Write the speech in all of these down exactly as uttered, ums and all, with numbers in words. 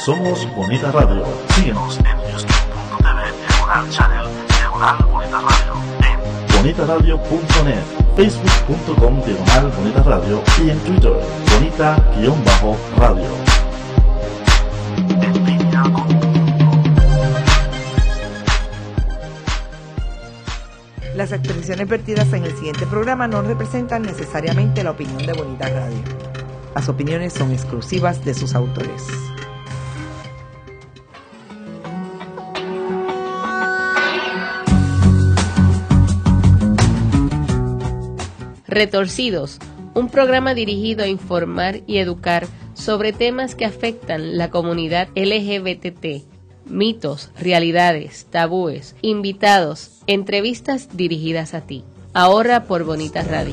Somos Bonita Radio. Síguenos en youtube punto t v diagonal channel diagonal Bonita Radio, en bonita radio punto net, facebook punto com diagonal Bonita Radio y en Twitter, Bonita-Radio. En línea con... Las expresiones vertidas en el siguiente programa no representan necesariamente la opinión de Bonita Radio. Las opiniones son exclusivas de sus autores. Retorcidos, un programa dirigido a informar y educar sobre temas que afectan la comunidad L G B T T, mitos, realidades, tabúes, invitados, entrevistas dirigidas a ti. Ahora por Bonita Radio.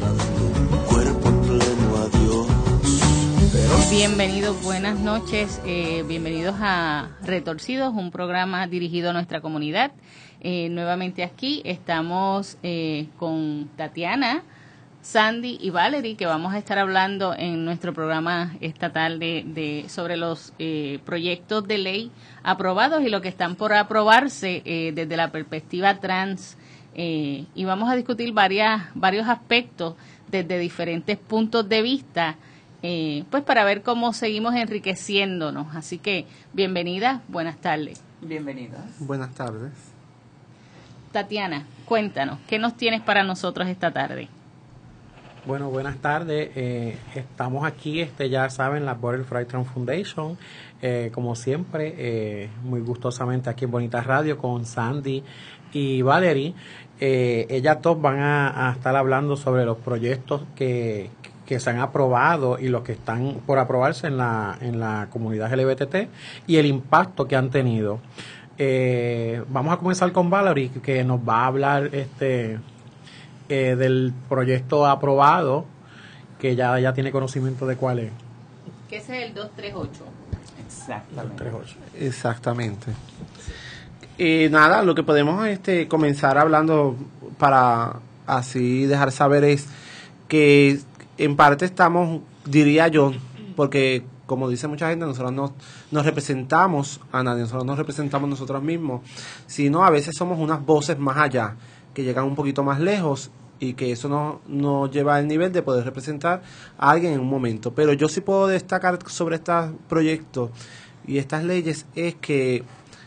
Bienvenidos, buenas noches, eh, bienvenidos a Retorcidos, un programa dirigido a nuestra comunidad. Eh, nuevamente aquí estamos eh, con Tatiana, Sandy y Valerie, que vamos a estar hablando en nuestro programa estatal de, de sobre los eh, proyectos de ley aprobados y lo que están por aprobarse eh, desde la perspectiva trans. Eh, y vamos a discutir varias, varios aspectos desde diferentes puntos de vista, eh, pues para ver cómo seguimos enriqueciéndonos. Así que, bienvenidas, buenas tardes. Bienvenidas. Buenas tardes. Tatiana, cuéntanos, ¿qué nos tienes para nosotros esta tarde? Bueno, buenas tardes. Eh, estamos aquí, este ya saben, la Border Fry Trans Foundation, eh, como siempre, eh, muy gustosamente aquí en Bonita Radio con Sandy y Valerie. Eh, ellas dos van a, a estar hablando sobre los proyectos que, que se han aprobado y los que están por aprobarse en la, en la comunidad L G B T T y el impacto que han tenido. Eh, vamos a comenzar con Valerie, que nos va a hablar este eh, del proyecto aprobado, que ya, ya tiene conocimiento de cuál es. Que ese es el doscientos treinta y ocho. Exactamente. doscientos treinta y ocho. Exactamente. Y nada, lo que podemos este comenzar hablando para así dejar saber es que en parte estamos, diría yo, porque como dice mucha gente, nosotros no nos representamos a nadie, nosotros nos representamos nosotros mismos, sino a veces somos unas voces más allá, que llegan un poquito más lejos y que eso nos no lleva al nivel de poder representar a alguien en un momento. Pero yo sí puedo destacar sobre estos proyectos y estas leyes es que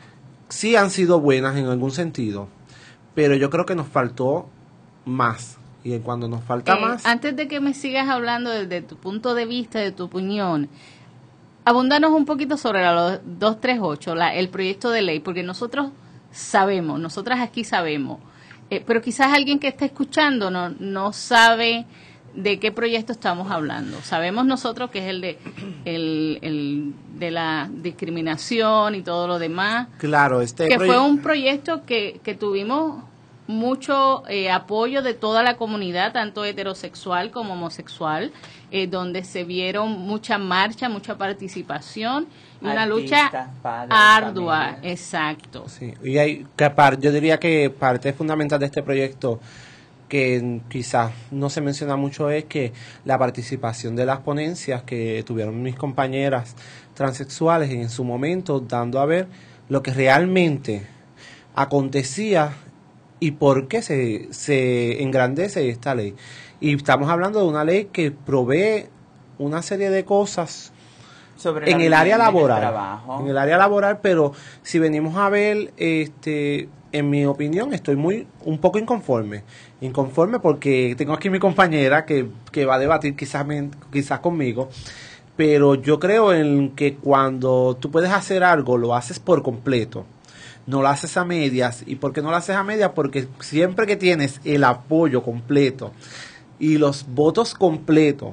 sí han sido buenas en algún sentido, pero yo creo que nos faltó más. Y cuando nos falta eh, más... Antes de que me sigas hablando desde tu punto de vista, de tu opinión, abúndanos un poquito sobre la doscientos treinta y ocho, la, el proyecto de ley, porque nosotros sabemos, nosotras aquí sabemos, eh, pero quizás alguien que está escuchando no, no sabe de qué proyecto estamos hablando. Sabemos nosotros que es el de el, el de la discriminación y todo lo demás. Claro, este que proye- fue un proyecto que, que tuvimos mucho eh, apoyo de toda la comunidad, tanto heterosexual como homosexual, eh, donde se vieron mucha marcha, mucha participación y una Artistas, lucha padres, ardua. familias. Exacto. Sí, y hay, que par- yo diría que parte fundamental de este proyecto que quizás no se menciona mucho es que la participación de las ponencias que tuvieron mis compañeras transexuales en su momento, dando a ver lo que realmente acontecía y por qué se, se engrandece esta ley. Y estamos hablando de una ley que provee una serie de cosas Sobre en la el área vivienda y el laboral, trabajo. en el área laboral, pero si venimos a ver, este, en mi opinión, estoy muy un poco inconforme, inconforme porque tengo aquí mi compañera que, que va a debatir quizás me- quizás conmigo, pero yo creo en que cuando tú puedes hacer algo, lo haces por completo. No lo haces a medias. ¿Y por qué no lo haces a medias? Porque siempre que tienes el apoyo completo y los votos completos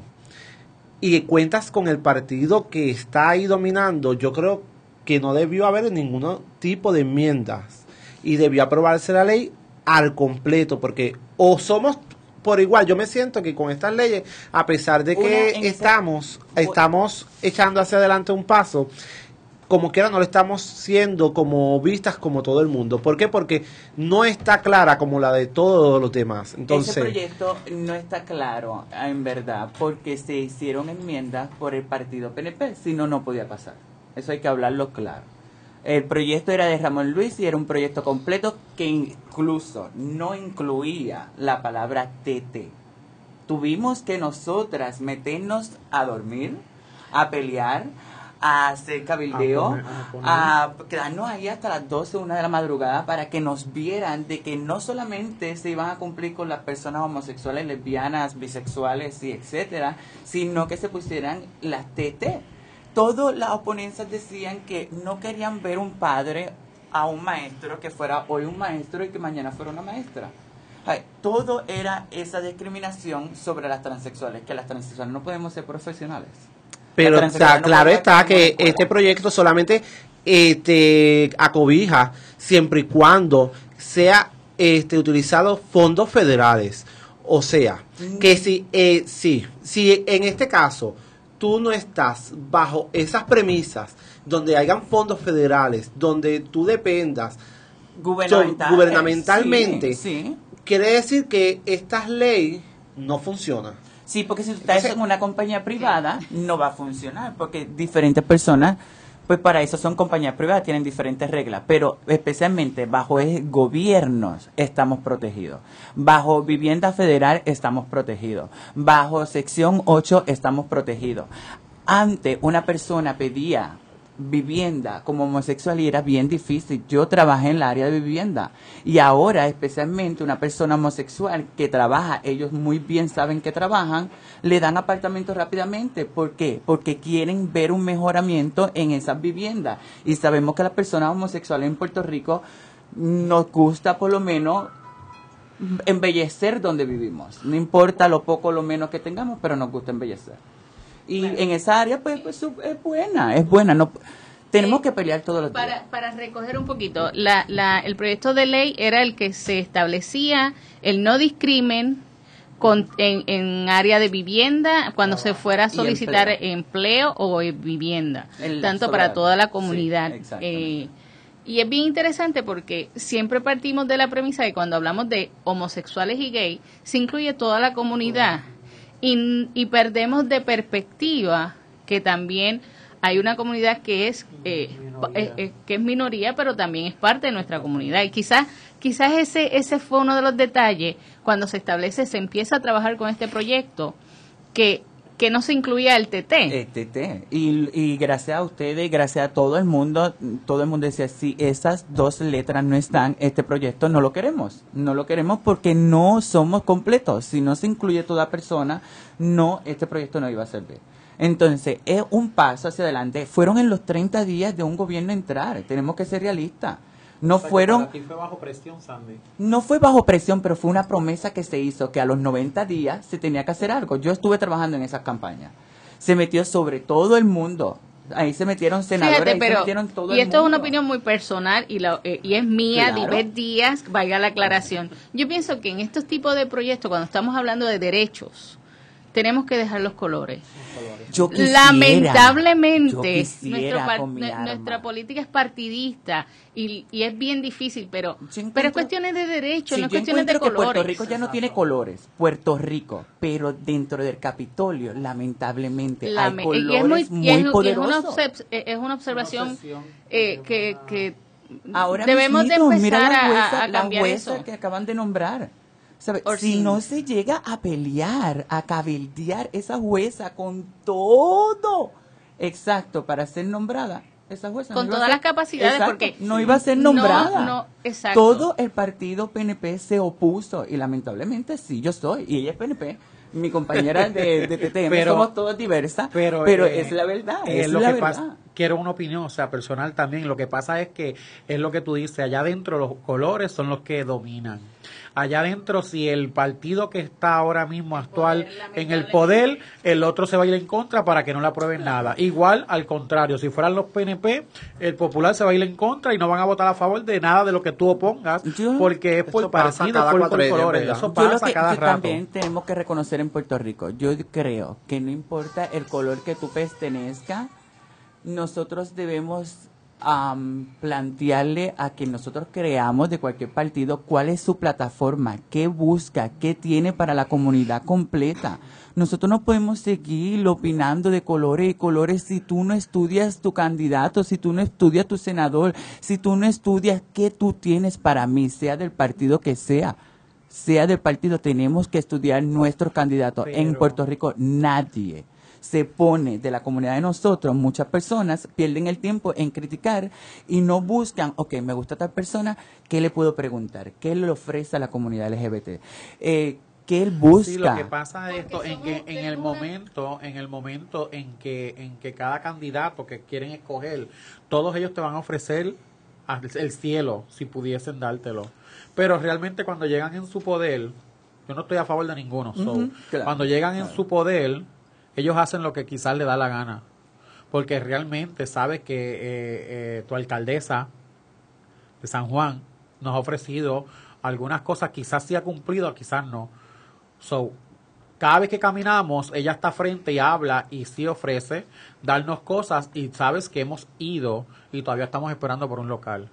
y cuentas con el partido que está ahí dominando, yo creo que no debió haber ningún tipo de enmiendas y debió aprobarse la ley al completo, porque o somos por igual. Yo me siento que con estas leyes, a pesar de que Una en estamos, ese- estamos echando hacia adelante un paso, como quiera no lo estamos siendo como vistas como todo el mundo. ¿Por qué? Porque no está clara como la de todos los demás. Entonces, ese proyecto no está claro, en verdad, porque se hicieron enmiendas por el partido P N P, si no, no podía pasar. Eso hay que hablarlo claro. El proyecto era de Ramón Luis y era un proyecto completo que incluso no incluía la palabra tete. Tuvimos que nosotras meternos a dormir, a pelear, a hacer cabildeo, a, poner, a, poner. a quedarnos ahí hasta las doce, una de la madrugada para que nos vieran de que no solamente se iban a cumplir con las personas homosexuales, lesbianas, bisexuales y etcétera, sino que se pusieran las T T. Todas las oponencias decían que no querían ver un padre a un maestro que fuera hoy un maestro y que mañana fuera una maestra. Ay, todo era esa discriminación sobre las transexuales, que las transexuales no podemos ser profesionales. Pero está, no claro está que este proyecto solamente este, acobija siempre y cuando sea este, utilizado fondos federales. O sea, mm. que si, eh, sí, si en este caso tú no estás bajo esas premisas donde hayan fondos federales, donde tú dependas Gubernamental, gubernamentalmente, sí, sí. quiere decir que esta ley no funciona. Sí, porque si tú estás en una compañía privada, no va a funcionar, porque diferentes personas, pues para eso son compañías privadas, tienen diferentes reglas, pero especialmente bajo gobiernos estamos protegidos, bajo vivienda federal estamos protegidos, bajo sección ocho estamos protegidos. Antes una persona pedía vivienda como homosexual y era bien difícil. Yo trabajé en el área de vivienda y ahora especialmente una persona homosexual que trabaja, ellos muy bien saben que trabajan, le dan apartamentos rápidamente. ¿Por qué? Porque quieren ver un mejoramiento en esas viviendas y sabemos que las personas homosexuales en Puerto Rico nos gusta por lo menos embellecer donde vivimos, no importa lo poco o lo menos que tengamos, pero nos gusta embellecer. Y bueno, en esa área, pues, pues es buena, es buena. No, tenemos que pelear todos los para, días. Para recoger un poquito, la, la, el proyecto de ley era el que se establecía el no discrimen con, en, en área de vivienda cuando se fuera a solicitar empleo. empleo o vivienda, el tanto para toda la comunidad. Sí, eh, y es bien interesante porque siempre partimos de la premisa de que cuando hablamos de homosexuales y gay, se incluye toda la comunidad. Oh. Y, y perdemos de perspectiva que también hay una comunidad que es, eh, es, es que es minoría, pero también es parte de nuestra comunidad. Y quizás quizás ese ese fue uno de los detalles cuando se establece, se empieza a trabajar con este proyecto, que que no se incluía el T T. El T T. Y, y gracias a ustedes, gracias a todo el mundo, todo el mundo decía, si esas dos letras no están, este proyecto no lo queremos. No lo queremos porque no somos completos. Si no se incluye toda persona, no, este proyecto no iba a servir. Entonces, es un paso hacia adelante. Fueron en los treinta días de un gobierno entrar. Tenemos que ser realistas. No o sea, fueron. Aquí fue bajo presión, Sandy. No fue bajo presión, pero fue una promesa que se hizo que a los noventa días se tenía que hacer algo. Yo estuve trabajando en esas campañas. Se metió sobre todo el mundo. Ahí se metieron senadores, Fíjate, ahí pero, se metieron todo el y esto mundo. es una opinión muy personal y, la, eh, y es mía, claro. Dibet Díaz, vaya la aclaración. Yo pienso que en estos tipos de proyectos, cuando estamos hablando de derechos, tenemos que dejar los colores. Yo quisiera, Lamentablemente, yo quisiera nuestro, con mi nuestra arma. política es partidista y, y es bien difícil, pero, encuentro, pero es cuestiones de derechos, sí, no es cuestiones de que colores. Puerto Rico ya no tiene colores, Puerto Rico, pero dentro del Capitolio, lamentablemente, La, hay colores y es muy, muy y es, poderosos. Y es, una obse- es una observación una eh, que, que Ahora debemos mismito, de empezar mira la a, jueza, a cambiar la jueza eso. que acaban de nombrar. ¿Sabe? Orsini. Si no se llega a pelear, a cabildear esa jueza con todo exacto para ser nombrada, esa jueza con no todas ser, las capacidades, exacto, porque no iba a ser nombrada. No, no, exacto. Todo el partido P N P se opuso y lamentablemente sí, yo soy y ella es P N P. Mi compañera de, de T T M, pero, somos todas diversas, pero, pero eh, es la verdad, eh, es lo la que verdad. Pasa, quiero una opinión, o sea, personal también. Lo que pasa es que es lo que tú dices, allá adentro los colores son los que dominan. Allá adentro, si el partido que está ahora mismo actual en el poder, el otro se va a ir en contra para que no le aprueben nada. Igual, al contrario, si fueran los P N P, el popular se va a ir en contra y no van a votar a favor de nada de lo que tú opongas, yo, porque es por partido, por, por colores. Eso pasa yo lo que, cada yo rato. También tenemos que reconocer en Puerto Rico, yo creo que no importa el color que tú pertenezcas, nosotros debemos um, plantearle a que nosotros creamos de cualquier partido cuál es su plataforma, qué busca, qué tiene para la comunidad completa. Nosotros no podemos seguir opinando de colores y colores si tú no estudias tu candidato, si tú no estudias tu senador, si tú no estudias qué tú tienes para mí, sea del partido que sea. Sea del partido, tenemos que estudiar nuestros candidatos. Pero... En Puerto Rico nadie se pone de la comunidad de nosotros. Muchas personas pierden el tiempo en criticar y no buscan, ok, me gusta tal persona, ¿qué le puedo preguntar? ¿Qué le ofrece a la comunidad L G B T? Eh, ¿Qué él busca? Sí, lo que pasa es esto, en que en el momento, en el momento en que, en que cada candidato que quieren escoger, todos ellos te van a ofrecer el cielo, si pudiesen dártelo. Pero realmente cuando llegan en su poder, yo no estoy a favor de ninguno. So, Uh-huh, claro, cuando llegan en claro. su poder, ellos hacen lo que quizás le da la gana. Porque realmente sabes que eh, eh, tu alcaldesa de San Juan nos ha ofrecido algunas cosas, quizás sí ha cumplido, quizás no. So, cada vez que caminamos, ella está frente y habla y sí ofrece darnos cosas y sabes que hemos ido y todavía estamos esperando por un local.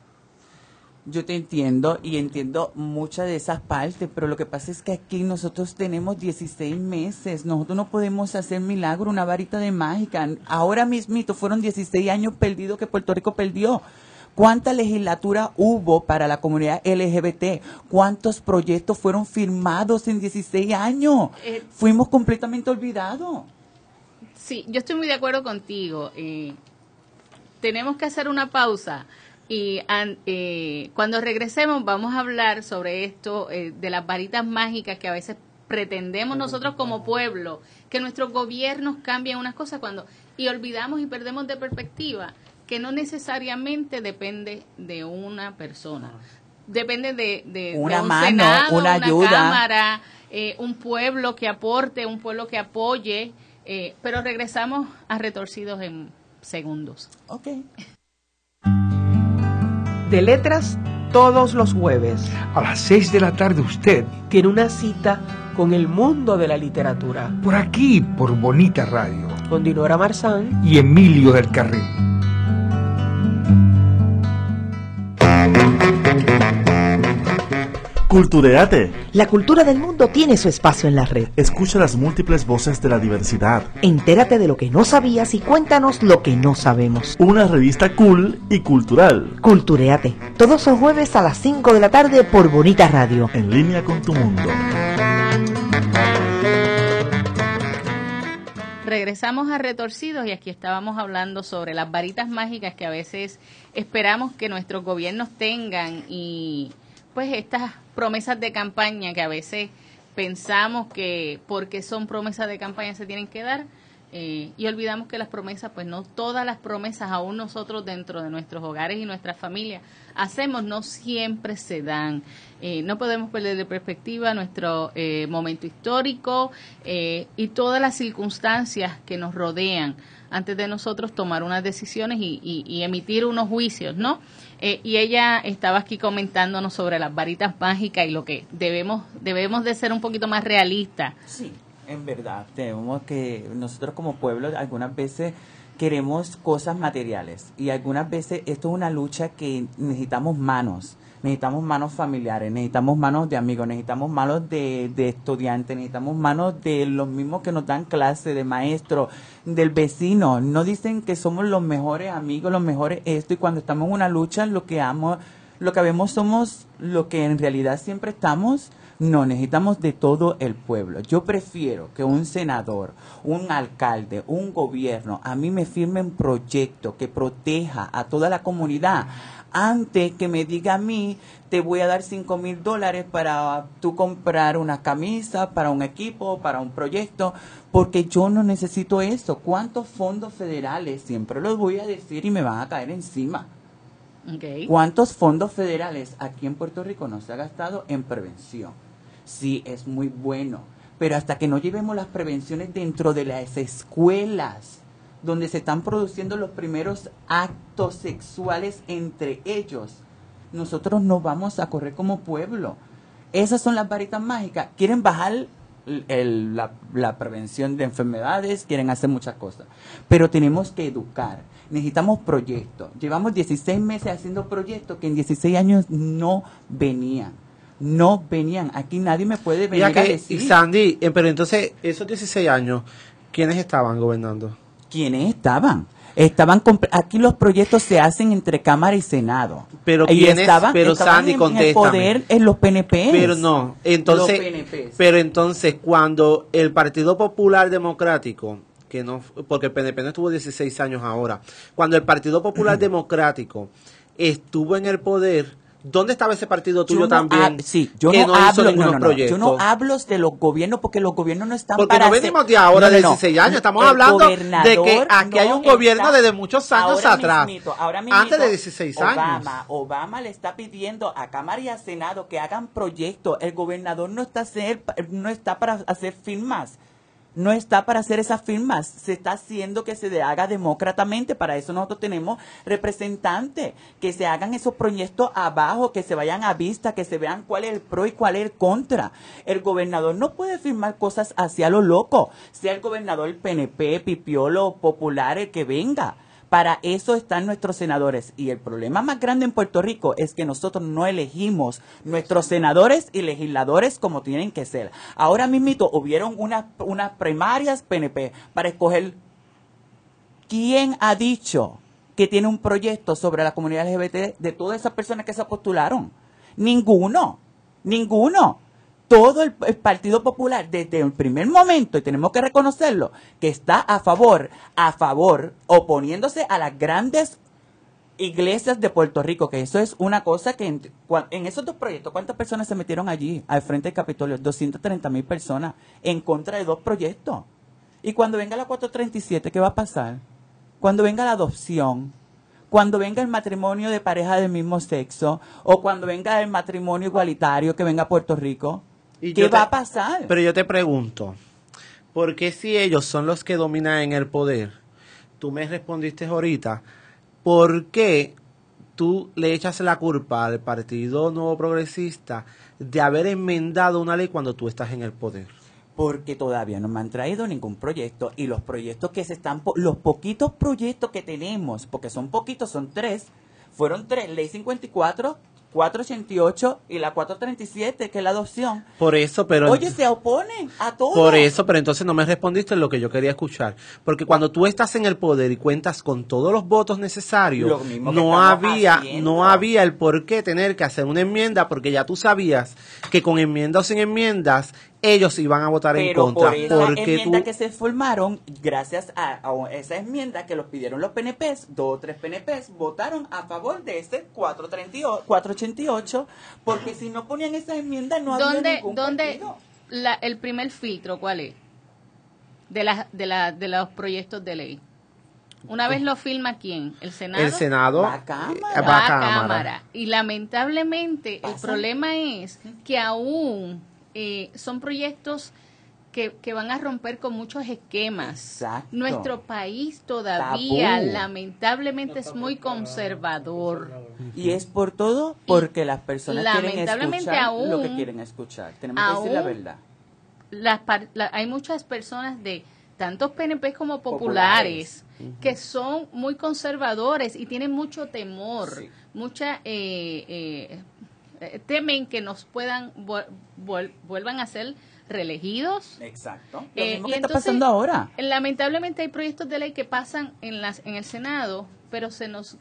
Yo te entiendo y entiendo muchas de esas partes, pero lo que pasa es que aquí nosotros tenemos dieciséis meses, nosotros no podemos hacer milagro, una varita de mágica. Ahora mismito fueron dieciséis años perdidos que Puerto Rico perdió. ¿Cuánta legislatura hubo para la comunidad L G B T? ¿Cuántos proyectos fueron firmados en dieciséis años? Eh, Fuimos completamente olvidados. Sí, yo estoy muy de acuerdo contigo. Eh, tenemos que hacer una pausa y an, eh, cuando regresemos vamos a hablar sobre esto, eh, de las varitas mágicas que a veces pretendemos nosotros como pueblo, que nuestros gobiernos cambien unas cosas cuando y olvidamos y perdemos de perspectiva que no necesariamente depende de una persona. Depende de, de, Una de un mano, Senado, una ayuda. Cámara, eh, un pueblo que aporte, un pueblo que apoye. Eh, pero regresamos a Retorcidos en segundos. Ok. De Letras, todos los jueves. A las seis de la tarde usted, Tiene una cita con el mundo de la literatura. por aquí, por Bonita Radio, Con Dinora Marzán. y Emilio del Carril. Cultureate. La cultura del mundo tiene su espacio en la red. Escucha las múltiples voces de la diversidad. Entérate de lo que no sabías y cuéntanos lo que no sabemos. Una revista cool y cultural. Cultureate. Todos los jueves a las cinco de la tarde por Bonita Radio. En línea con tu mundo. Regresamos a Retorcidos y aquí estábamos hablando sobre las varitas mágicas que a veces esperamos que nuestros gobiernos tengan y pues estas promesas de campaña que a veces pensamos que porque son promesas de campaña se tienen que dar eh, y olvidamos que las promesas, pues no todas las promesas aún nosotros dentro de nuestros hogares y nuestras familias hacemos, no siempre se dan. Eh, no podemos perder de perspectiva nuestro eh, momento histórico eh, y todas las circunstancias que nos rodean antes de nosotros tomar unas decisiones y, y, y emitir unos juicios, ¿no? Eh, y ella estaba aquí comentándonos sobre las varitas mágicas y lo que debemos debemos de ser un poquito más realistas. Sí, en verdad, tenemos que, nosotros como pueblo algunas veces queremos cosas materiales y algunas veces esto es una lucha que necesitamos manos, necesitamos manos familiares, necesitamos manos de amigos, necesitamos manos de, de estudiantes, necesitamos manos de los mismos que nos dan clase, de maestros, del vecino. No dicen que somos los mejores amigos, los mejores esto, y cuando estamos en una lucha lo que amo, lo que vemos somos lo que en realidad siempre estamos. No, necesitamos de todo el pueblo. Yo prefiero que un senador, un alcalde, un gobierno, a mí me firme un proyecto que proteja a toda la comunidad, antes que me diga a mí, te voy a dar cinco mil dólares para tú comprar una camisa, para un equipo, para un proyecto, porque yo no necesito eso. ¿Cuántos fondos federales? Siempre los voy a decir y me van a caer encima. Okay. ¿Cuántos fondos federales aquí en Puerto Rico no se ha gastado en prevención? Sí, es muy bueno, pero hasta que no llevemos las prevenciones dentro de las escuelas, donde se están produciendo los primeros actos sexuales entre ellos, nosotros no vamos a correr como pueblo. Esas son las varitas mágicas. Quieren bajar el, la, la prevención de enfermedades, quieren hacer muchas cosas. Pero tenemos que educar. Necesitamos proyectos. Llevamos dieciséis meses haciendo proyectos que en dieciséis años no venían. No venían. Aquí nadie me puede venir Mira que, a decir. Sandy, eh, pero entonces, esos dieciséis años, ¿quiénes estaban gobernando? ¿Quiénes estaban? Estaban aquí los proyectos se hacen entre Cámara y Senado. Pero y quiénes, estaban, pero estaban Sandy, en, contéstame. en el poder en los P N P. Pero no, entonces, los P N P. pero entonces cuando el Partido Popular Democrático, que no, porque el P N P no estuvo dieciséis años ahora, cuando el Partido Popular Democrático estuvo en el poder, ¿dónde estaba ese partido tuyo yo no también? hab- sí, yo que no, no hizo hablo, no, ningunos no, no, proyectos. yo no hablo de los gobiernos porque los gobiernos no están Porque para no hacer- venimos de ahora No, no, de no. dieciséis años, estamos El hablando de gobernador que aquí hay no un gobierno está- desde muchos años ahora atrás, mismito, ahora antes mismito, de dieciséis Obama, años. Obama le está pidiendo a Cámara y a Senado que hagan proyectos. El gobernador no está, hacer, no está para hacer firmas. No está para hacer esas firmas, se está haciendo que se haga demócratamente, para eso nosotros tenemos representantes, que se hagan esos proyectos abajo, que se vayan a vista, que se vean cuál es el pro y cuál es el contra. El gobernador no puede firmar cosas hacia lo loco, sea el gobernador el P N P, Pipiolo, Popular, el que venga. Para eso están nuestros senadores. Y el problema más grande en Puerto Rico es que nosotros no elegimos nuestros senadores y legisladores como tienen que ser. Ahora mismito hubieron unas, unas primarias P N P para escoger quién ha dicho que tiene un proyecto sobre la comunidad L G B T de todas esas personas que se postularon. Ninguno, ninguno. Todo el, el Partido Popular, desde el primer momento, y tenemos que reconocerlo, que está a favor, a favor, oponiéndose a las grandes iglesias de Puerto Rico, que eso es una cosa que en, en esos dos proyectos, ¿cuántas personas se metieron allí al frente del Capitolio? doscientas treinta mil personas en contra de dos proyectos. Y cuando venga la cuatrocientos treinta y siete, ¿qué va a pasar? Cuando venga la adopción, cuando venga el matrimonio de pareja del mismo sexo, o cuando venga el matrimonio igualitario que venga a Puerto Rico, Y ¿qué yo te- va a pasar? Pero yo te pregunto, ¿por qué si ellos son los que dominan en el poder? Tú me respondiste ahorita, ¿por qué tú le echas la culpa al Partido Nuevo Progresista de haber enmendado una ley cuando tú estás en el poder? Porque todavía no me han traído ningún proyecto, y los proyectos que se están, po- los poquitos proyectos que tenemos, porque son poquitos, son tres, fueron tres, ley cincuenta y cuatro, cuatrocientos ochenta y ocho y la cuatrocientos treinta y siete, que es la adopción. Por eso, pero... Oye, se oponen a todo. Por eso, pero entonces no me respondiste lo que yo quería escuchar. Porque cuando tú estás en el poder y cuentas con todos los votos necesarios, Lo mismo que no estamos había, haciendo. no había el por qué tener que hacer una enmienda, porque ya tú sabías que con enmienda o sin enmiendas, ellos iban a votar en Pero contra. por esa porque enmienda tú, que se formaron, gracias a, a esa enmienda que los pidieron los P N Pes, dos o tres P N Pes votaron a favor de ese cuatrocientos treinta y ocho, cuatrocientos ochenta y ocho, porque si no ponían esa enmienda no había ¿Dónde, ningún dónde partido. la, el primer filtro cuál es? De, la, de, la, de los proyectos de ley. Una vez lo firma ¿quién? ¿El Senado? el Senado Va a Cámara. eh, Va va a a Cámara. Cámara. Y lamentablemente el Pasa. problema es que aún eh, son proyectos que, que van a romper con muchos esquemas. Exacto. Nuestro país todavía Tabú. lamentablemente es muy conservador. Y es por todo porque las personas quieren lamentablemente escuchar aún- lo que quieren escuchar. Tenemos que decir la aún- verdad. Las par- la- hay muchas personas de tantos P N P como populares, Populares. que son muy conservadores y tienen mucho temor, Sí. mucha eh, eh, eh, temen que nos puedan vuel- vuel- vuelvan a ser reelegidos. Exacto. Lo Eh, mismo y que está entonces, pasando ahora. Lamentablemente hay proyectos de ley que pasan en las en el Senado, pero se nos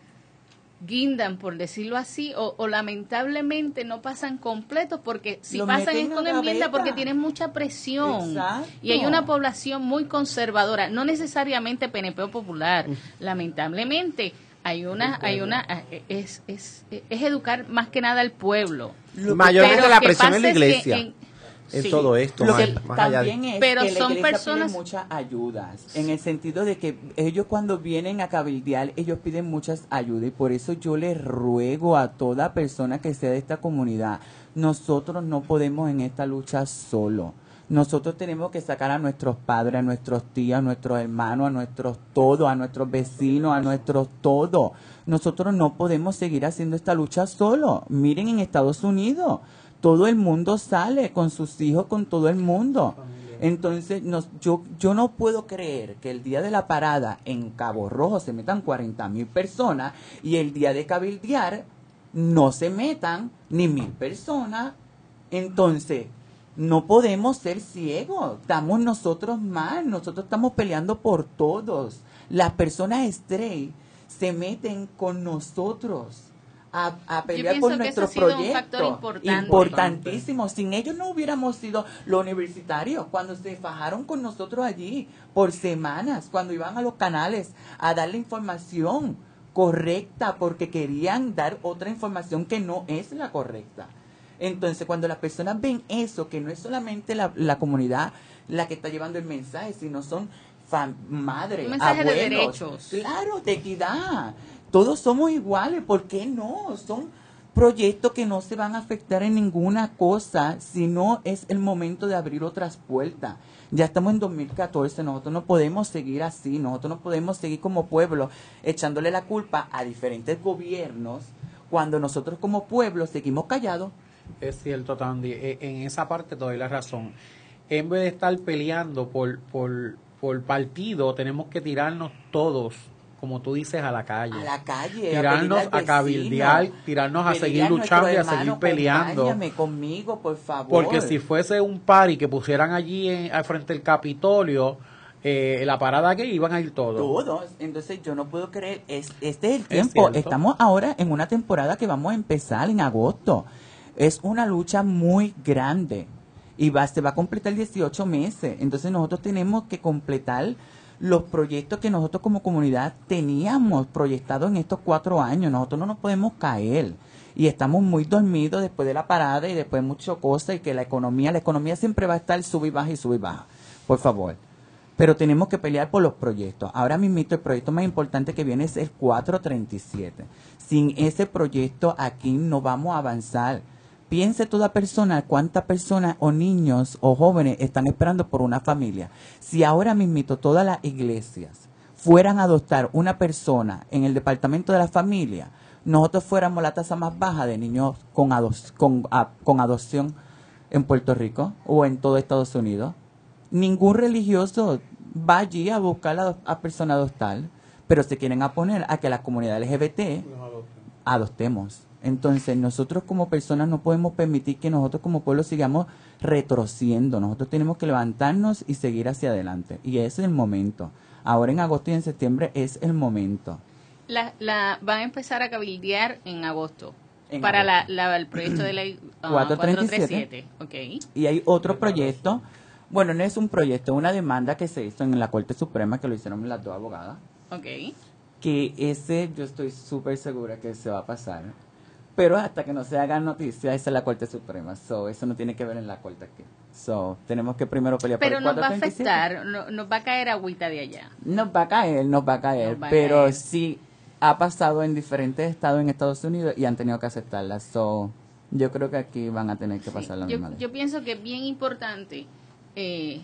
guindan, por decirlo así, o, o lamentablemente no pasan completos, porque si Lo pasan meten es en con la enmienda gaveta. porque tienen mucha presión. Exacto. Y hay una población muy conservadora, no necesariamente P N P o popular, lamentablemente. Hay una, hay una, es, es, es educar más que nada al pueblo. Lo que- Mayormente Pero la que presión pasa en la es que iglesia. en- En sí. todo esto, Lo más, que más allá de- también es Pero que la son iglesia personas- pide muchas ayudas, en el sentido de que ellos cuando vienen a cabildear, ellos piden muchas ayudas, y por eso yo les ruego a toda persona que sea de esta comunidad, nosotros no podemos en esta lucha solo. Nosotros tenemos que sacar a nuestros padres, a nuestros tíos, a nuestros hermanos, a nuestros todos, a nuestros vecinos, a nuestros todos. Nosotros no podemos seguir haciendo esta lucha solo. Miren en Estados Unidos, todo el mundo sale con sus hijos, con todo el mundo. Entonces, nos, yo, yo no puedo creer que el día de la parada en Cabo Rojo se metan cuarenta mil personas y el día de cabildear no se metan ni mil personas. Entonces, no podemos ser ciegos. Estamos nosotros mal. Nosotros estamos peleando por todos. Las personas straight se meten con nosotros a, a pelear por nuestro proyecto. Importante. Importantísimo. Sin ellos no hubiéramos sido los universitarios cuando se fajaron con nosotros allí por semanas, cuando iban a los canales a darle información correcta porque querían dar otra información que no es la correcta. Entonces, cuando las personas ven eso, que no es solamente la, la comunidad la que está llevando el mensaje, sino son fam- madres, un mensaje abuelos, de derechos. Claro, de equidad. Todos somos iguales, ¿por qué no? Son proyectos que no se van a afectar en ninguna cosa, sino es el momento de abrir otras puertas. Ya estamos en dos mil catorce, nosotros no podemos seguir así, nosotros no podemos seguir como pueblo echándole la culpa a diferentes gobiernos cuando nosotros como pueblo seguimos callados. Es cierto, Tandy, en esa parte te doy la razón. En vez de estar peleando por, por, por partido, tenemos que tirarnos todos, como tú dices, a la calle. A la calle. Tirarnos a, a cabildear, tirarnos a seguir luchando y a seguir peleando. Acompáñame conmigo, por favor. Porque si fuese un party que pusieran allí en, al frente del Capitolio, eh, la parada que iban a ir todos. Todos. Entonces yo no puedo creer, es, este es el tiempo. Es Estamos ahora en una temporada que vamos a empezar en agosto. Es una lucha muy grande y va, se va a completar dieciocho meses. Entonces nosotros tenemos que completar los proyectos que nosotros como comunidad teníamos proyectados en estos cuatro años. Nosotros no nos podemos caer y estamos muy dormidos después de la parada y después de muchas cosas y que la economía, la economía siempre va a estar sub y baja y sub y baja, por favor. Pero tenemos que pelear por los proyectos. Ahora mismo el proyecto más importante que viene es el cuatrocientos treinta y siete. Sin ese proyecto aquí no vamos a avanzar. Piense toda persona, cuántas personas o niños o jóvenes están esperando por una familia. Si ahora mismito todas las iglesias fueran a adoptar una persona en el departamento de la familia, nosotros fuéramos la tasa más baja de niños con, adoc- con, a, con adopción en Puerto Rico o en todo Estados Unidos. Ningún religioso va allí a buscar a, a personas a adoptar, pero se quieren oponer a que la comunidad L G B T adoptemos. Entonces, nosotros como personas no podemos permitir que nosotros como pueblo sigamos retrocediendo. Nosotros tenemos que levantarnos y seguir hacia adelante. Y ese es el momento. Ahora en agosto y en septiembre es el momento. La, la van a empezar a cabildear en agosto. En para agosto. La, la, el proyecto de ley uh, cuatrocientos treinta y siete. Okay. Y hay otro proyecto. Bueno, no es un proyecto, es una demanda que se hizo en la Corte Suprema, que lo hicieron las dos abogadas. Okay. Que ese yo estoy súper segura que se va a pasar. Pero hasta que no se hagan noticias, esa es la Corte Suprema. So, eso no tiene que ver en la Corte aquí. So, tenemos que primero pelear por el Pero nos va a cuatrocientos treinta y siete. afectar, no, nos va a caer agüita de allá. Nos va a caer, nos va a caer. Nos va a pero caer. sí ha pasado en diferentes estados en Estados Unidos y han tenido que aceptarla. So, yo creo que aquí van a tener que pasar Sí, la yo, misma ley. yo pienso que es bien importante. Eh,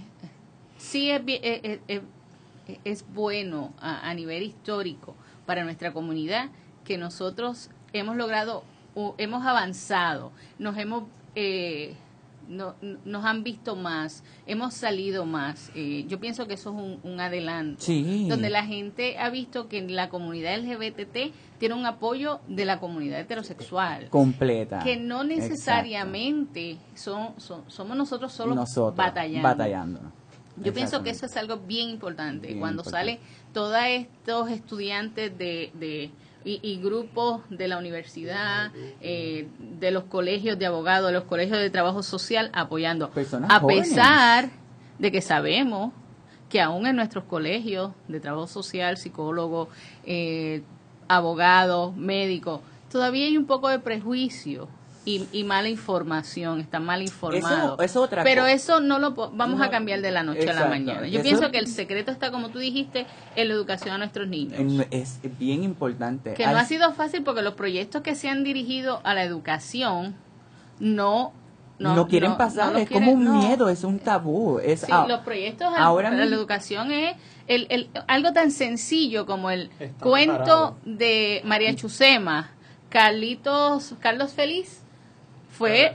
sí es, bien- eh, eh, eh, es bueno a, a nivel histórico para nuestra comunidad que nosotros hemos logrado, o hemos avanzado, nos hemos eh, no, nos han visto más, hemos salido más. Eh, yo pienso que eso es un, un adelanto. Sí. Donde la gente ha visto que la comunidad L G B T tiene un apoyo de la comunidad heterosexual. Completa. Que no necesariamente son, son- somos nosotros solos Nosotros, batallando. batallando. Yo pienso que Exactamente. eso es algo bien importante. Bien Cuando importante. sale todos estos estudiantes de, de y, y grupos de la universidad, eh, de los colegios de abogados, de los colegios de trabajo social apoyando. Personas a jóvenes. pesar de que sabemos que aún en nuestros colegios de trabajo social, psicólogos, eh, abogados, médicos, todavía hay un poco de prejuicio y, y mala información, están mal informados. Eso- eso otra Pero cosa. eso no lo po- vamos No, a cambiar de la noche a la exacto. mañana. Yo Eso- pienso que el secreto está, como tú dijiste, en la educación a nuestros niños. En- Es bien importante. Que no Hay- ha sido fácil porque los proyectos que se han dirigido a la educación no... No, quieren no- pasar, no los es como quieren- un no. miedo, es un tabú. Es, Sí, ah, los proyectos al- ahora para la mismo- educación es el, el, algo tan sencillo como el Está cuento preparado. de María Chusema, Carlitos, Carlos Feliz, fue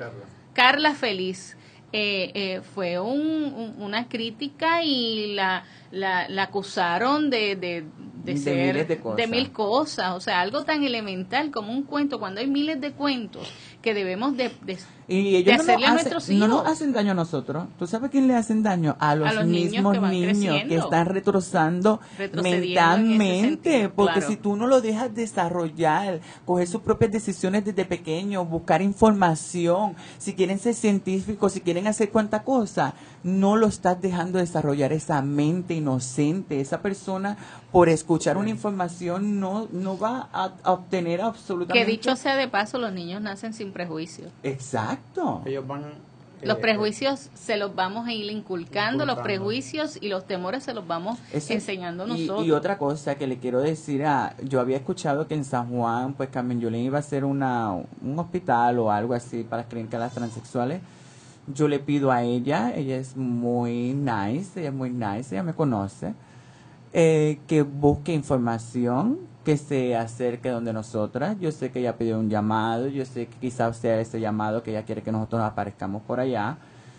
Carla Feliz. Eh, eh, fue un, un, una crítica y la, la, la acusaron de, de, de, de ser miles de cosas. de mil cosas, o sea, algo tan elemental como un cuento, cuando hay miles de cuentos que debemos de, de, y ellos de no hacerle nos a hacen, nuestros no hijos. nos hacen daño a nosotros. ¿Tú sabes quién le hacen daño? A los, A los niños mismos que van niños que creciendo. están retrocesando Retrocediendo en ese mentalmente. sentido, Porque claro. si tú no lo dejas desarrollar, coger sus propias decisiones desde pequeño, buscar información, si quieren ser científicos, si quieren hacer cuánta cosa, no lo estás dejando desarrollar esa mente inocente. Esa persona, por escuchar una información, no, no va a, a obtener absolutamente... Que dicho sea de paso, los niños nacen sin prejuicios. Exacto. Ellos van... Los eh, prejuicios se los vamos a ir inculcando, los Inculcando. prejuicios y los temores se los vamos Eso- enseñando y, nosotros. y otra cosa que le quiero decir, a, yo había escuchado que en San Juan, pues Carmen Yulín iba a hacer una, un hospital o algo así para las clínicas transexuales. Yo le pido a ella, ella es muy nice, ella es muy nice, ella me conoce, eh, que busque información, que se acerque donde nosotras. Yo sé que ella pidió un llamado, yo sé que quizás sea ese llamado que ella quiere que nosotros aparezcamos por allá,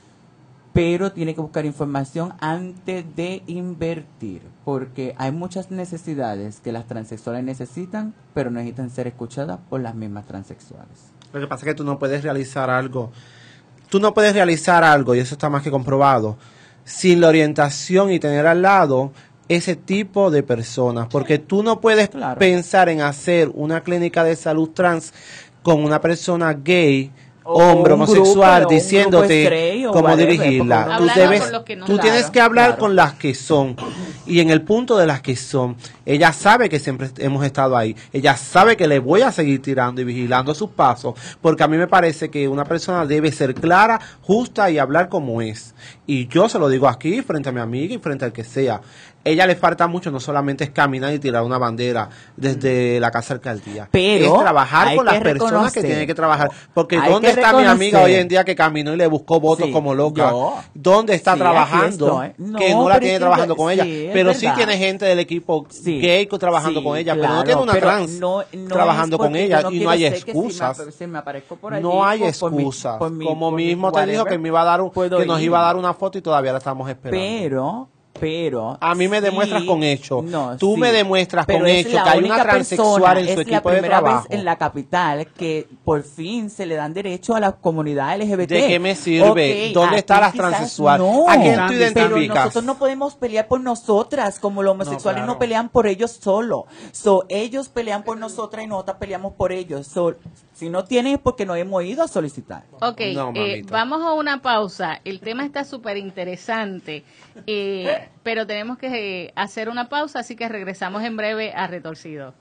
pero tiene que buscar información antes de invertir, porque hay muchas necesidades que las transexuales necesitan, pero necesitan ser escuchadas por las mismas transexuales. Lo que pasa es que tú no puedes realizar algo. Tú no puedes realizar algo, y eso está más que comprobado, sin la orientación y tener al lado ese tipo de personas. Porque tú no puedes Claro. pensar en hacer una clínica de salud trans con una persona gay, O hombre, un homosexual, grupo, o un diciéndote grupo straight, o cómo whatever, dirigirla. porque Tú, uno- debes, Hablando con los que no tú saben. tienes que hablar Claro. con las que son. Y en el punto de las que son, ella sabe que siempre hemos estado ahí. Ella sabe que le voy a seguir tirando y vigilando sus pasos, porque a mí me parece que una persona debe ser clara, justa y hablar como es. Y yo se lo digo aquí, frente a mi amiga y frente al que sea. Ella le falta mucho, no solamente es caminar y tirar una bandera desde la casa alcaldía. Pero es trabajar hay con las que personas que reconocer. tienen que trabajar. Porque Hay ¿dónde que está mi amiga reconocer. hoy en día que caminó y le buscó votos Sí, como loca? yo. ¿Dónde está Sí, trabajando? aquí estoy. No, que no la pero tiene es que trabajando yo- con sí, ella. es Pero sí verdad. tiene gente del equipo Sí, gay co- trabajando sí, con ella. Pero no claro, tiene una pero trans no- no trabajando es con porque ella. yo y no quiero hay ser que si me excusas. ap- si me aparezco por allí, No hay por- por mi- excusas. por mi- Como por mi mismo te dijo whatever, que me iba a dar un, puedo que nos ir. iba a dar una foto y todavía la estamos esperando. Pero, pero... A mí me sí, demuestras con hechos. no, Tú sí, me demuestras pero con es hechos la que hay una única transexual persona, en su es la equipo de primera trabajo. vez en la capital que por fin se le dan derecho a la comunidad L G B T. ¿De qué me sirve? Ok, ¿Dónde a está ti las quizás transexuales? no, ¿A quién tú pero identificas? nosotros no podemos pelear por nosotras, como los homosexuales no, claro. pelean por ellos solo. So, ellos pelean por nosotras y nosotras peleamos por ellos. So, si no tienen es porque no hemos ido a solicitar. Ok, No, eh, mamita. vamos a una pausa. El tema está súper interesante, eh, pero tenemos que eh, hacer una pausa, así que regresamos en breve a Retorcido.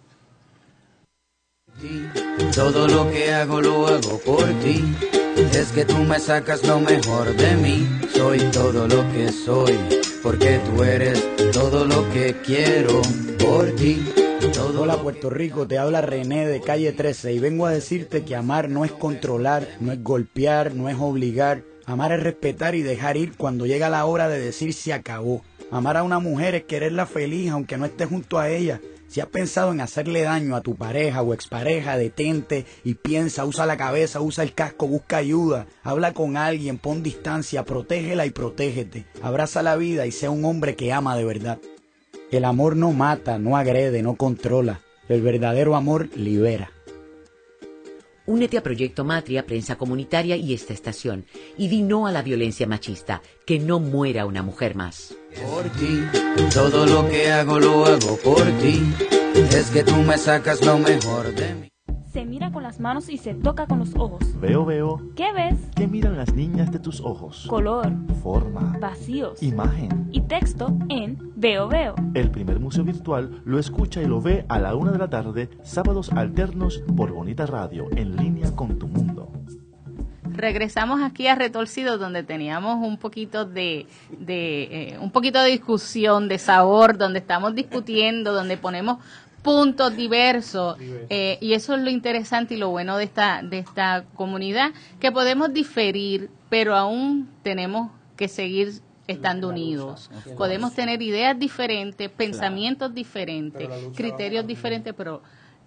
Todo lo que hago lo hago por ti. Es que tú me sacas lo mejor de mí. Soy todo lo que soy, porque tú eres todo lo que quiero por ti. Todo Hola lo Puerto Rico, te habla René de Calle trece y vengo a decirte que amar no es controlar, no es golpear, no es obligar. Amar es respetar y dejar ir cuando llega la hora de decir se acabó. Amar a una mujer es quererla feliz aunque no estés junto a ella. Si has pensado en hacerle daño a tu pareja o expareja, detente y piensa, usa la cabeza, usa el casco, busca ayuda, habla con alguien, pon distancia, protégela y protégete. Abraza la vida y sea un hombre que ama de verdad. El amor no mata, no agrede, no controla. El verdadero amor libera. Únete a Proyecto Matria, Prensa Comunitaria y esta estación. Y di no a la violencia machista. Que no muera una mujer más. por ti. Todo lo que hago lo hago por ti. Es que tú me sacas lo mejor de mí. Se mira con las manos y se toca con los ojos. Veo, veo. ¿Qué ves? ¿Qué miran las niñas de tus ojos? Color, Forma. vacíos Imagen. y texto en Veo Veo. El primer museo virtual lo escucha y lo ve a la una de la tarde, sábados alternos por Bonita Radio, en línea con tu mundo. Regresamos aquí a Retorcido, donde teníamos un poquito de, de eh, un poquito de discusión, de sabor, donde estamos discutiendo, donde ponemos puntos diversos, eh, y eso es lo interesante y lo bueno de esta de esta comunidad, que podemos diferir, pero aún tenemos que seguir estando unidos. Podemos tener ideas diferentes, pensamientos diferentes, criterios diferentes, pero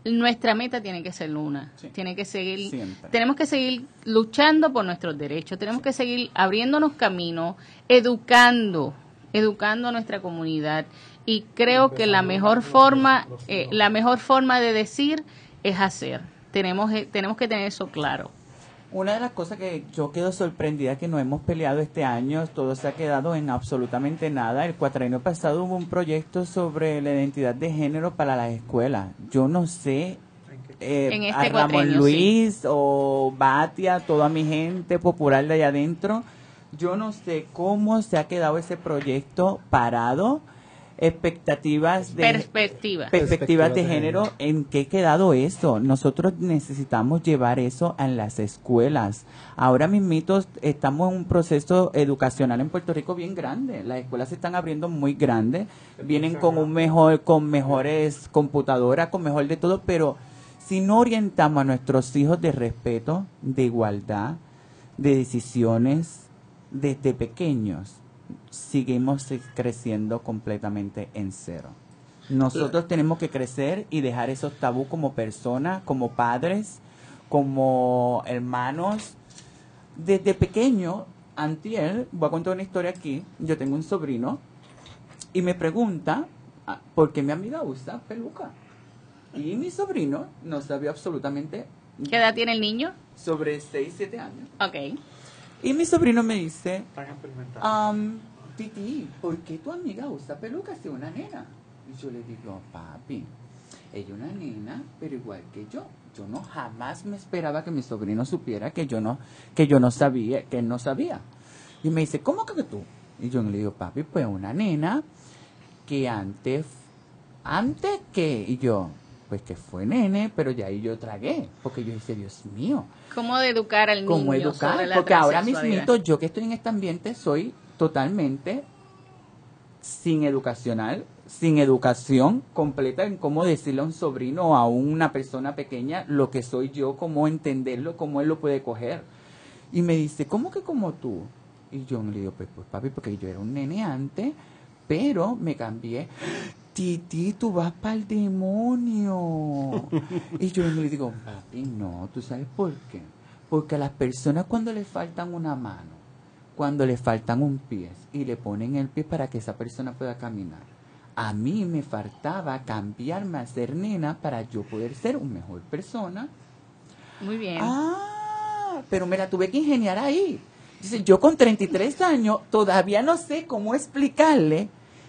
nuestra meta tiene que ser una, Sí. tiene que seguir, Siempre. tenemos que seguir luchando por nuestros derechos, tenemos que seguir abriéndonos camino, educando, educando a nuestra comunidad, y creo que la mejor forma, eh, la mejor forma de decir es hacer. Tenemos, eh, tenemos que tener eso claro. Una de las cosas que yo quedo sorprendida que no hemos peleado este año, todo se ha quedado en absolutamente nada. El cuatrienio pasado hubo un proyecto sobre la identidad de género para las escuelas. Yo no sé, eh, En este a Ramón cuatrienio, Luis o Batia, toda mi gente popular de allá adentro, yo no sé cómo se ha quedado ese proyecto parado. Expectativas de Perspectiva. perspectivas de género, ¿en qué ha quedado eso? Nosotros necesitamos llevar eso a las escuelas. Ahora mismito estamos en un proceso educacional en Puerto Rico bien grande. Las escuelas se están abriendo muy grandes, vienen con un mejor, con mejores computadoras, con mejor de todo, pero si no orientamos a nuestros hijos de respeto, de igualdad, de decisiones desde pequeños, seguimos creciendo completamente en cero. Nosotros tenemos que crecer y dejar esos tabú como personas, como padres, como hermanos. Desde pequeño, antier, voy a contar una historia aquí, yo tengo un sobrino y me pregunta ah, por qué mi amiga usa peluca. Y mi sobrino no sabía absolutamente ¿Qué edad tiene el niño? sobre seis, siete años. Ok. Y mi sobrino me dice, um, Titi, ¿por qué tu amiga usa pelucas si es una nena? Y yo le digo, papi, ella es una nena, pero igual que yo. Yo no jamás me esperaba que mi sobrino supiera que yo no, que yo no sabía, que él no sabía. Y me dice, ¿cómo que tú? Y yo le digo, papi, pues una nena que antes, antes que, y yo, pues que fue nene, pero ya ahí yo tragué, porque yo dije, Dios mío. ¿Cómo de educar al niño? ¿Cómo educar? sobre la Porque ahora transexualidad? mismito, yo que estoy en este ambiente, soy totalmente sin educacional, sin educación completa en cómo decirle a un sobrino o a una persona pequeña lo que soy yo, cómo entenderlo, cómo él lo puede coger. Y me dice, ¿cómo que como tú? Y yo le digo, pues, pues papi, porque yo era un nene antes, pero me cambié. Titi, tú vas para el demonio. Y yo le digo, papi, no, ¿tú sabes por qué? Porque a las personas cuando les faltan una mano, cuando le faltan un pie y le ponen el pie para que esa persona pueda caminar, a mí me faltaba cambiarme a ser nena para yo poder ser una mejor persona. Muy bien. Ah, pero me la tuve que ingeniar ahí. Dice, yo con treinta y tres años todavía no sé cómo explicarle.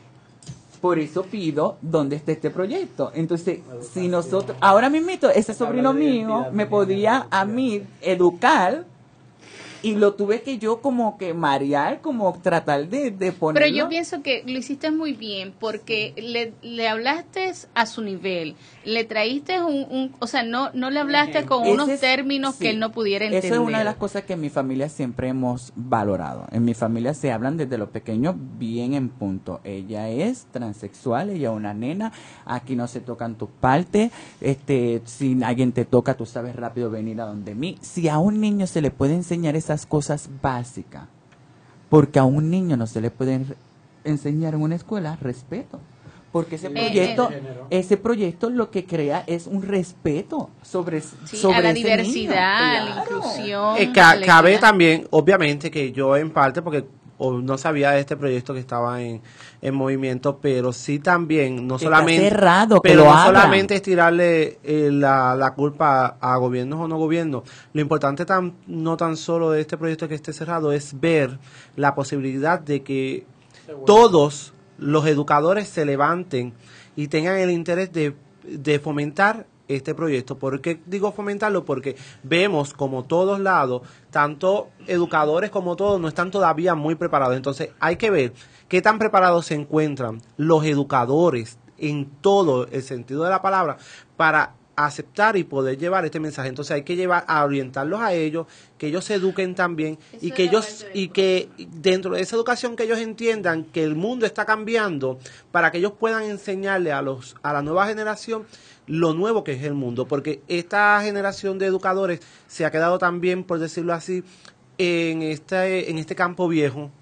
Por eso pido dónde está este proyecto. Entonces, si nosotros, ahora mismito, ese sobrino mío me podía a mí educar y lo tuve que yo como que marear, como tratar de, de ponerlo. Pero yo pienso que lo hiciste muy bien porque le, le hablaste a su nivel, le traíste un, un o sea, no no le hablaste con Ese unos es- términos sí, que él no pudiera entender. Eso es una de las cosas que en mi familia siempre hemos valorado. En mi familia se hablan desde los pequeños bien en punto. Ella es transexual, ella es una nena, aquí no se tocan tus partes, este, si alguien te toca, tú sabes rápido venir a donde mí. Si a un niño se le puede enseñar esas cosas básicas, porque a un niño no se le puede enseñar en una escuela respeto. Porque ese Eh, proyecto, eh. ese proyecto lo que crea es un respeto sobre, Sí, sobre a la ese diversidad, niño. a la Claro. inclusión. Eh, ca- a la cabe equidad. también, obviamente, que yo en parte, porque o no sabía de este proyecto que estaba en, en movimiento, pero sí también, no Está solamente, cerrado, que pero lo no abran. solamente es tirarle eh, la, la culpa a, a gobiernos o no gobiernos. Lo importante tan, no tan solo de este proyecto que esté cerrado es ver la posibilidad de que todos los educadores se levanten y tengan el interés de, de fomentar este proyecto. ¿Por qué digo fomentarlo? Porque vemos como todos lados, tanto educadores como todos, no están todavía muy preparados. Entonces hay que ver qué tan preparados se encuentran los educadores en todo el sentido de la palabra para aceptar y poder llevar este mensaje. Entonces hay que llevar a orientarlos a ellos, que ellos se eduquen también y que ellos y que dentro de esa educación que ellos entiendan que el mundo está cambiando para que ellos puedan enseñarle a los a la nueva generación lo nuevo que es el mundo, porque esta generación de educadores se ha quedado también, por decirlo así, en este en este campo viejo,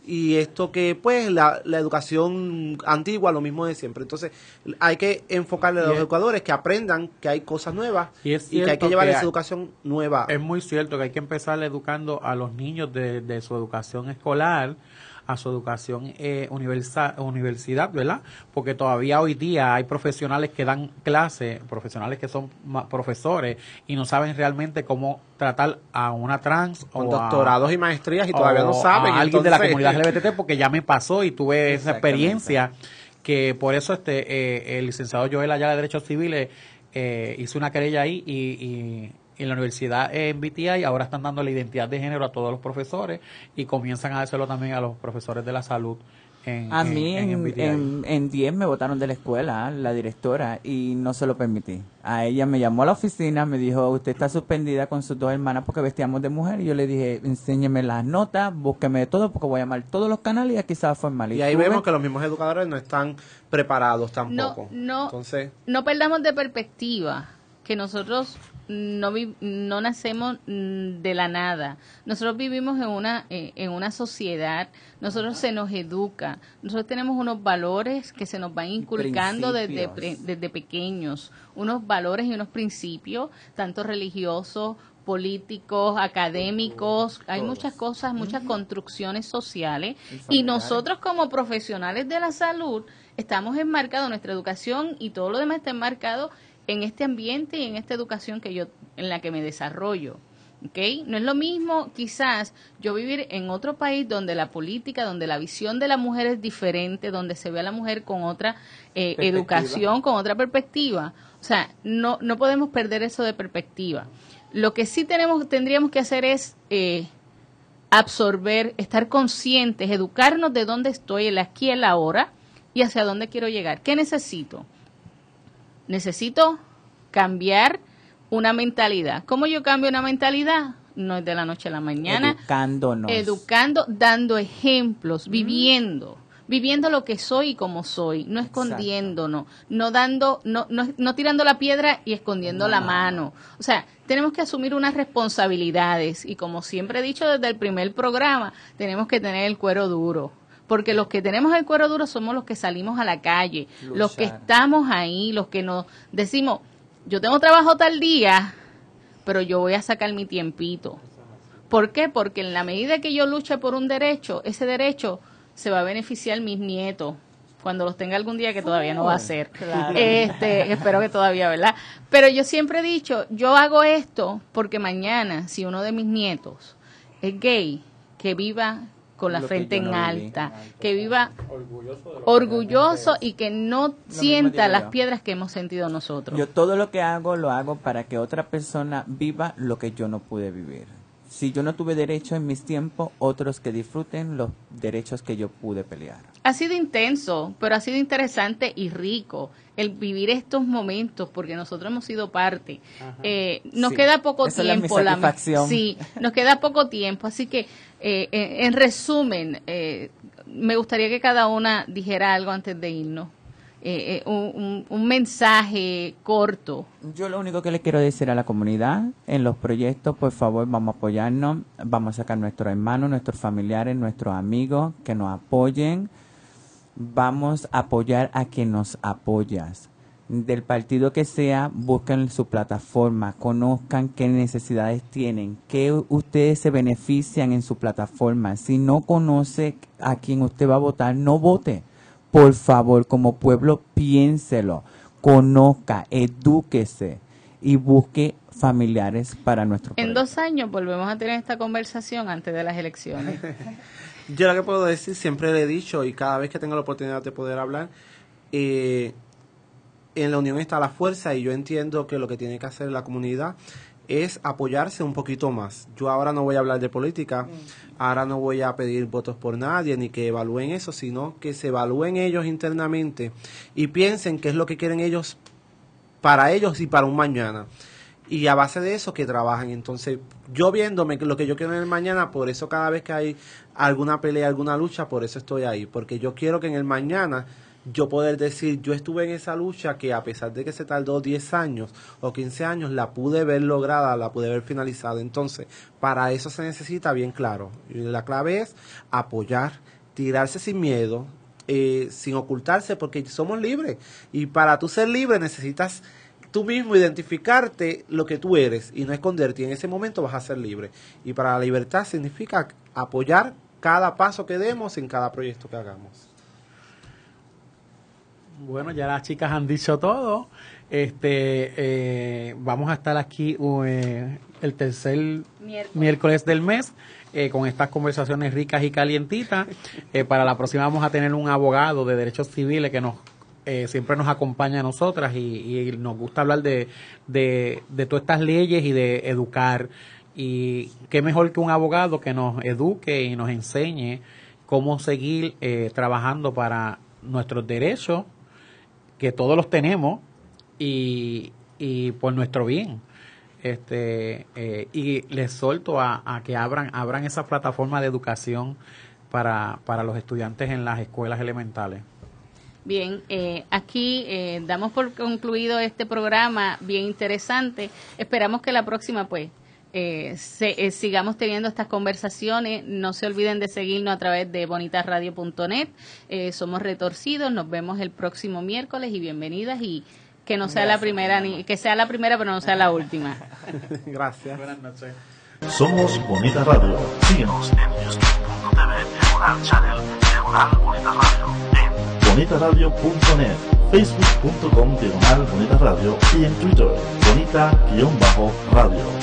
y esto que pues la, la educación antigua, lo mismo de siempre. Entonces hay que enfocarle a los educadores que aprendan que hay cosas nuevas y, es y que hay que llevar esa educación nueva. Es muy cierto que hay que empezar educando a los niños de, de su educación escolar a su educación eh, universal, universidad, ¿verdad? Porque todavía hoy día hay profesionales que dan clases, profesionales que son profesores y no saben realmente cómo tratar a una trans con o doctorados a, y maestrías y todavía no saben. A alguien entonces... de la comunidad L G B T, porque ya me pasó y tuve esa experiencia, que por eso este eh, el licenciado Joel Ayala de Derechos Civiles eh, hizo una querella ahí y, y en la universidad en B T I ahora están dando la identidad de género a todos los profesores y comienzan a hacerlo también a los profesores de la salud. En, a en, mí en, en, en, en, en diez me botaron de la escuela, la directora, y no se lo permití. A ella me llamó a la oficina, me dijo, usted está suspendida con sus dos hermanas porque vestíamos de mujer, y yo le dije, enséñeme las notas, búsqueme de todo, porque voy a llamar todos los canales y aquí se va a formar. Y, y ahí vemos que los mismos educadores no están preparados tampoco. No, no, Entonces, no perdamos de perspectiva que nosotros no vi, no nacemos de la nada. Nosotros vivimos en una eh, en una sociedad, nosotros se nos educa, nosotros tenemos unos valores que se nos van inculcando desde, desde pequeños, unos valores y unos principios, tanto religiosos, políticos, académicos, hay muchas cosas, muchas construcciones sociales, y nosotros como profesionales de la salud estamos enmarcados, nuestra educación y todo lo demás está enmarcado en este ambiente y en esta educación que yo en la que me desarrollo. ¿Okay? No es lo mismo quizás yo vivir en otro país donde la política, donde la visión de la mujer es diferente, donde se ve a la mujer con otra eh, educación, con otra perspectiva. O sea, no no podemos perder eso de perspectiva. Lo que sí tenemos tendríamos que hacer es eh, absorber, estar conscientes, educarnos de dónde estoy, el aquí y el ahora, y hacia dónde quiero llegar. ¿Qué necesito? Necesito cambiar una mentalidad. ¿Cómo yo cambio una mentalidad? No es de la noche a la mañana. Educándonos. Educando, dando ejemplos, mm. viviendo. Viviendo lo que soy y como soy, no escondiéndonos, no dando, no, no, no tirando la piedra y escondiendo no. la mano. O sea, tenemos que asumir unas responsabilidades y, como siempre he dicho desde el primer programa, tenemos que tener el cuero duro. Porque los que tenemos el cuero duro somos los que salimos a la calle, Luchar. los que estamos ahí, los que nos decimos, yo tengo trabajo tal día, pero yo voy a sacar mi tiempito. ¿Por qué? Porque en la medida que yo luche por un derecho, ese derecho se va a beneficiar mis nietos, cuando los tenga algún día, que todavía no va a ser. Claro. Este, espero que todavía, ¿verdad? Pero yo siempre he dicho, yo hago esto porque mañana, si uno de mis nietos es gay, que viva con la Lo frente en no alta, viví. que viva orgulloso, orgulloso y que no Lo sienta las piedras que hemos sentido nosotros. Yo todo lo que hago, lo hago para que otra persona viva lo que yo no pude vivir. Si yo no tuve derecho en mis tiempos, otros que disfruten los derechos que yo pude pelear. Ha sido intenso, pero ha sido interesante y rico el vivir estos momentos, porque nosotros hemos sido parte. Eh, nos sí. queda poco Esa tiempo. Es mi satisfacción. La, sí, nos queda poco tiempo, así que eh, en, en resumen, eh, me gustaría que cada una dijera algo antes de irnos. Eh, eh, un, un, un mensaje corto. Yo lo único que le quiero decir a la comunidad, en los proyectos, por favor, vamos a apoyarnos, vamos a sacar a nuestros hermanos, nuestros familiares, nuestros amigos, que nos apoyen, vamos a apoyar a quien nos apoyas. Del partido que sea, busquen su plataforma, conozcan qué necesidades tienen, qué ustedes se benefician en su plataforma. Si no conoce a quien usted va a votar, no vote. Por favor, como pueblo, piénselo, conozca, edúquese y busque familiares para nuestro pueblo. En dos años volvemos a tener esta conversación antes de las elecciones. Yo lo que puedo decir, siempre le he dicho y cada vez que tengo la oportunidad de poder hablar, eh, en la unión está la fuerza, y yo entiendo que lo que tiene que hacer la comunidad es apoyarse un poquito más. Yo ahora no voy a hablar de política, ahora no voy a pedir votos por nadie ni que evalúen eso, sino que se evalúen ellos internamente y piensen qué es lo que quieren ellos para ellos y para un mañana. Y a base de eso que trabajen. Entonces, yo viéndome lo que yo quiero en el mañana, por eso cada vez que hay alguna pelea, alguna lucha, por eso estoy ahí. Porque yo quiero que en el mañana yo poder decir, yo estuve en esa lucha que a pesar de que se tardó diez años o quince años, la pude ver lograda, la pude ver finalizada. Entonces, para eso se necesita bien claro. Y la clave es apoyar, tirarse sin miedo, eh, sin ocultarse, porque somos libres. Y para tú ser libre necesitas tú mismo identificarte lo que tú eres y no esconderte. Y en ese momento vas a ser libre. Y para la libertad significa apoyar cada paso que demos en cada proyecto que hagamos. Bueno, ya las chicas han dicho todo. Este, eh, vamos a estar aquí eh, el tercer miércoles, miércoles del mes eh, con estas conversaciones ricas y calientitas. Eh, para la próxima vamos a tener un abogado de derechos civiles que nos eh, siempre nos acompaña a nosotras y, y nos gusta hablar de, de, de todas estas leyes y de educar. Y qué mejor que un abogado que nos eduque y nos enseñe cómo seguir eh, trabajando para nuestros derechos, que todos los tenemos, y, y por nuestro bien. Este eh, y les solto a, a que abran abran esa plataforma de educación para, para los estudiantes en las escuelas elementales. Bien, eh, aquí eh, damos por concluido este programa bien interesante. Esperamos que la próxima pues eh, se, eh, sigamos teniendo estas conversaciones. No se olviden de seguirnos a través de bonitas radio punto net. Eh, somos Retorcidos, nos vemos el próximo miércoles y bienvenidas, y que no sea Gracias. la primera, ni que sea la primera pero no sea la última. Gracias. Buenas noches. Somos Bonita Radio. Síguenos en youtube punto t v, Diagonal Channel, Diagonal Bonita Radio, en bonita radio punto net, facebook punto com, Diagonal Bonita Radio, y en Twitter, Bonita-Radio.